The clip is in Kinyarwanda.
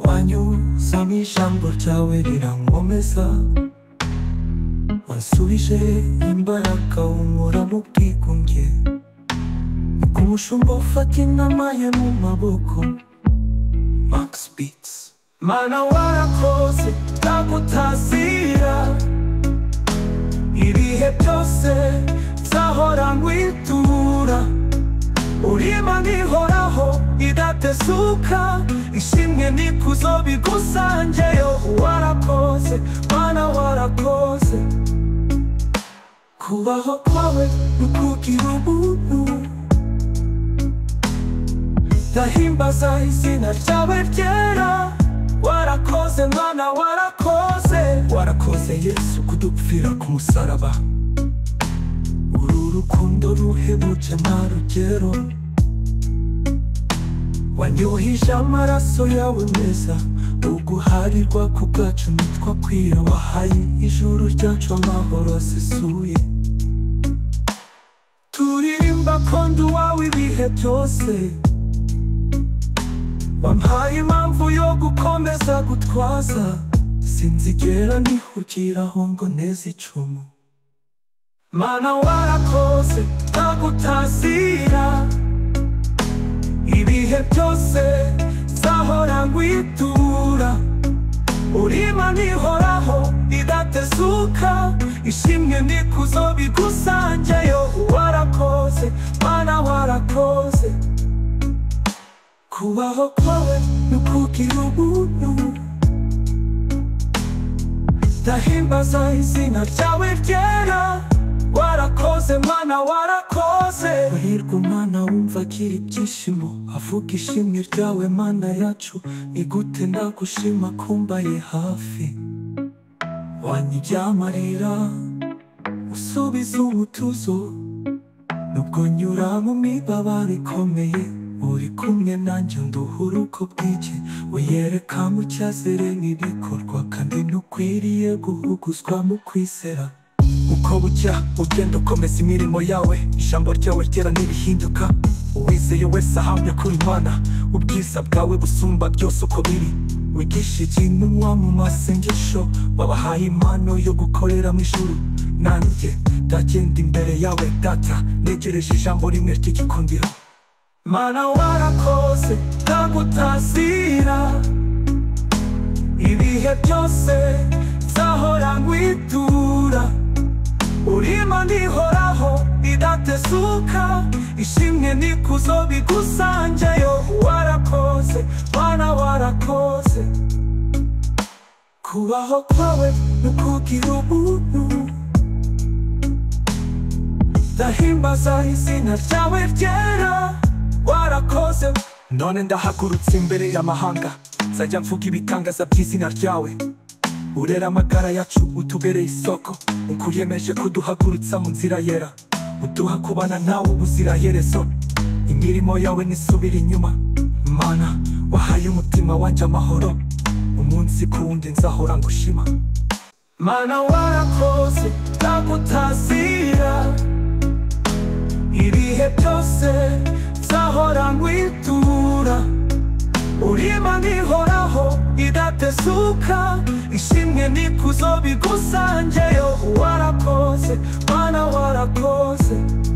wanyuza mu ijambo ryawe rirankomeza, wansubije imbaraga unkura mu bwigunge, nk'umushumba ufata intama ye mu maboko. Max Beats. Mana warakoze ndagutazira, ibihe byose nzahora nkwitura, uri Imana ihoraho idatezuka, ishimwe n'ikuzo bigusangeyo. Warakoze Mana warakoze, kubaho kwawe nukugira ubuntu, ndahimbaza izina ryawe ryera. Warakoze Mana warakoze, warakoze Yesu kudupfira ku musaraba, uru rukundo ruhebuje nta rugero, wanyuhije amaraso yawe meza, uguharirwa ku bwacu ntitwakwira, wahaye ijuru ryacu amahoro asesuye, turirimba ko ndi uwawe ibihe byose, wampaye impamvu yo gukomeza gutwaza, sinzigera nihugiraho ngo neze icumu. Mana warakoze ndagutazira, ibihe byose nzahora nkwitura, uri Imana ihoraho idatezuka, ishimwe n'ikuzo bigusangeyo. Warakoze Mana warakoze, kubaho kwawe nukugira ubuntu, ndahimbaza izina ryawe ryera. Warakoze Mana warakoze, hahirwa umwana wumva agira ibyishimo, avuga ishimwe ryawe Mana yacu. Ni gute ndagushima kumbaye hafi, wanyibye amarira usubiza umutuzo, nubwo nyura mu mibabaro ikomeye, uri kumwe nanjye nduhura uko bwije, uyereka mu cyazere n'ibikorwa, kandi ntukwiriye guhuguzwa mu kwizera. Uko bucya ugenda ukomeza imirimo yawe, ijambo ryawe ryera ntirihinduka, uwizeye wese ahamya kuri Imana, ubwiza bwawe busumba byose uko biri. Wigishije intumwa mu masengesho, wabahaye impano yo gukorera mu ijuru, nanjye ndagenda imbere yawe data, negereje ijambo rimwe ry'igikundiro. Mana warakoze ndagutazira, ibihe byose nzahora nkwitura, uri Imana ihoraho idatezuka, ishimwe n'ikuzo bigusangeyo. Warakoze Mana warakoze, kubaho kwawe nukugira ubuntu, ndahimbaza izina ryawe ryera. Warakoze, none ndahagurutse imbere y'amahanga, nzajya mvuga ibitangaza by'izina ryawe. Urera amagara yacu utubereye isoko, ukuyemeje kuduhagurutsa mu nzira yera, uduha kubana nawe ubuziraherezo. Imirimo yawe nisubira inyuma, Mana wahaye umutima wanjye amahoro, umunsi ku wundi nzahora ngushima. Mana warakoze ndagutazira, ibihe byose nzahora nkwitura, uri Imana ihoraho idatezuka, ishimwe n'ikuzo bigusangeyo. Warakoze Mana warakoze.